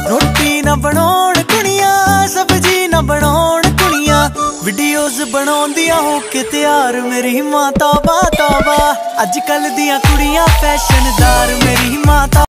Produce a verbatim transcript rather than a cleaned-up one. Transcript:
रोटी ना बनाउण कुड़ियां, सब्जी ना बनाउण कुड़ियां, वीडियोज बनाउंदियां हो के तैयार मेरी मां तौबा तौबा। अजकल दियां कुड़ियां फैशनदार मेरी मां